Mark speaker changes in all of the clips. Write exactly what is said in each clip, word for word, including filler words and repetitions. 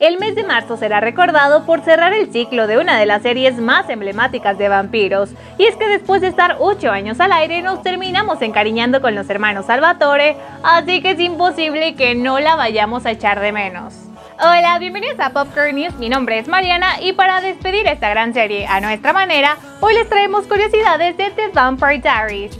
Speaker 1: El mes de marzo será recordado por cerrar el ciclo de una de las series más emblemáticas de vampiros, y es que después de estar ocho años al aire nos terminamos encariñando con los hermanos Salvatore, así que es imposible que no la vayamos a echar de menos. Hola, bienvenidos a Popcorn News, mi nombre es Mariana y para despedir esta gran serie a nuestra manera, hoy les traemos curiosidades de The Vampire Diaries.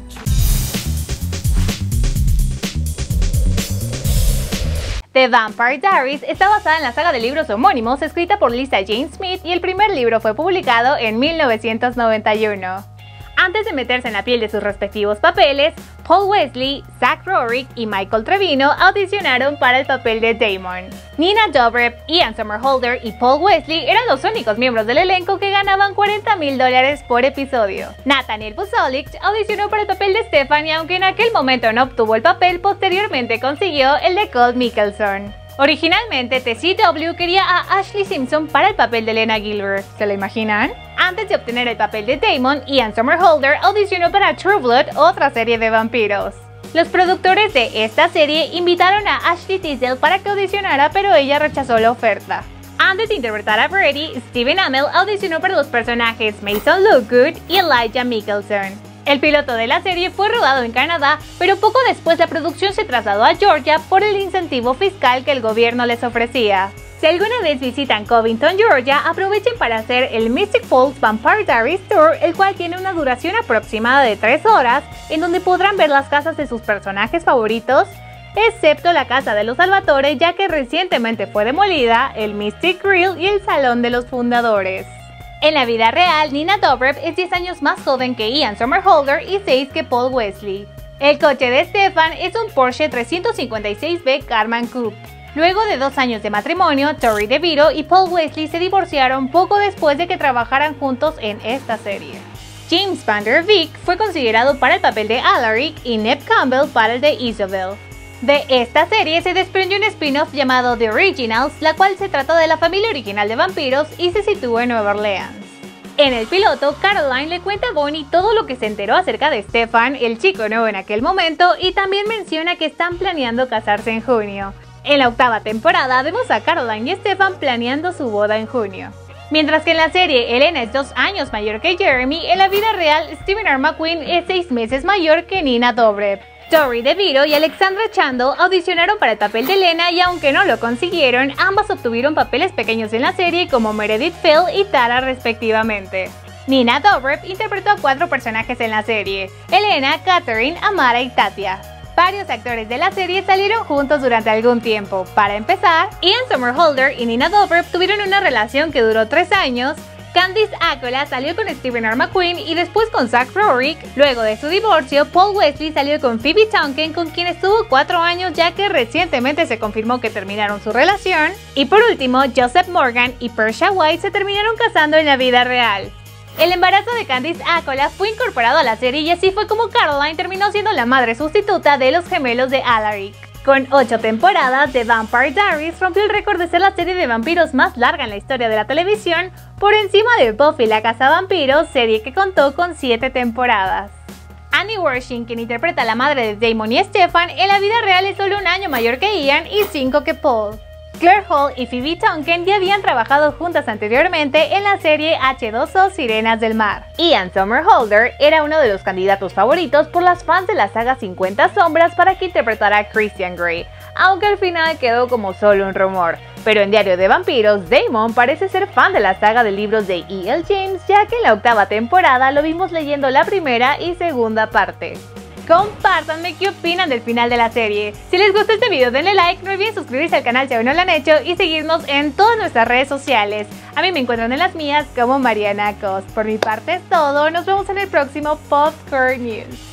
Speaker 1: The Vampire Diaries está basada en la saga de libros homónimos escrita por Lisa Jane Smith y el primer libro fue publicado en mil novecientos noventa y uno. Antes de meterse en la piel de sus respectivos papeles, Paul Wesley, Zach Rorick y Michael Trevino audicionaron para el papel de Damon. Nina Dobrev, Ian Somerhalder y Paul Wesley eran los únicos miembros del elenco que ganaban cuarenta mil dólares por episodio. Nathaniel Buzolik audicionó para el papel de Stefan y aunque en aquel momento no obtuvo el papel, posteriormente consiguió el de Colt Mickelson. Originalmente, T C W quería a Ashley Simpson para el papel de Lena Gilbert, ¿se lo imaginan? Antes de obtener el papel de Damon, Ian Somerhalder audicionó para True Blood, otra serie de vampiros. Los productores de esta serie invitaron a Ashley Tisdale para que audicionara, pero ella rechazó la oferta. Antes de interpretar a Brady, Stephen Amell audicionó para los personajes Mason Lookgood y Elijah Mickelson. El piloto de la serie fue rodado en Canadá, pero poco después la producción se trasladó a Georgia por el incentivo fiscal que el gobierno les ofrecía. Si alguna vez visitan Covington, Georgia, aprovechen para hacer el Mystic Falls Vampire Diaries Tour, el cual tiene una duración aproximada de tres horas, en donde podrán ver las casas de sus personajes favoritos, excepto la casa de los Salvatore, ya que recientemente fue demolida, el Mystic Grill y el Salón de los Fundadores. En la vida real, Nina Dobrev es diez años más joven que Ian Somerhalder y seis que Paul Wesley. El coche de Stefan es un Porsche trescientos cincuenta y seis B Karmann Coupe. Luego de dos años de matrimonio, Tori DeVito y Paul Wesley se divorciaron poco después de que trabajaran juntos en esta serie. James Van Der Beek fue considerado para el papel de Alaric y Neve Campbell para el de Isabel. De esta serie se desprendió un spin-off llamado The Originals, la cual se trata de la familia original de vampiros y se sitúa en Nueva Orleans. En el piloto, Caroline le cuenta a Bonnie todo lo que se enteró acerca de Stefan, el chico nuevo en aquel momento, y también menciona que están planeando casarse en junio. En la octava temporada vemos a Caroline y Stefan planeando su boda en junio. Mientras que en la serie Elena es dos años mayor que Jeremy, en la vida real Stephen R. McQueen es seis meses mayor que Nina Dobrev. Tori DeVito y Alexandra Chando audicionaron para el papel de Lena y aunque no lo consiguieron, ambas obtuvieron papeles pequeños en la serie como Meredith Phil y Tara respectivamente. Nina Dobrev interpretó a cuatro personajes en la serie: Elena, Catherine, Amara y Tatia. Varios actores de la serie salieron juntos durante algún tiempo. Para empezar, Ian Somerhalder y Nina Dobrev tuvieron una relación que duró tres años. Candice Accola salió con Stephen R. McQueen y después con Zach Rorick. Luego de su divorcio, Paul Wesley salió con Phoebe Tonkin, con quien estuvo cuatro años ya que recientemente se confirmó que terminaron su relación. Y por último, Joseph Morgan y Persia White se terminaron casando en la vida real. El embarazo de Candice Accola fue incorporado a la serie y así fue como Caroline terminó siendo la madre sustituta de los gemelos de Alaric. Con ocho temporadas, The Vampire Diaries rompió el récord de ser la serie de vampiros más larga en la historia de la televisión, por encima de Buffy la Cazavampiros, serie que contó con siete temporadas. Annie Wershing, quien interpreta a la madre de Damon y Stefan, en la vida real es solo un año mayor que Ian y cinco que Paul. Claire Hall y Phoebe Tonkin ya habían trabajado juntas anteriormente en la serie H dos O Sirenas del Mar. Ian Somerhalder era uno de los candidatos favoritos por las fans de la saga cincuenta sombras para que interpretara a Christian Grey, aunque al final quedó como solo un rumor. Pero en Diario de Vampiros, Damon parece ser fan de la saga de libros de E L James, ya que en la octava temporada lo vimos leyendo la primera y segunda parte. Compártanme qué opinan del final de la serie. Si les gustó este video denle like, no olviden suscribirse al canal si aún no lo han hecho y seguirnos en todas nuestras redes sociales. A mí me encuentran en las mías como Mariana Cos. Por mi parte es todo, nos vemos en el próximo Popcorn News.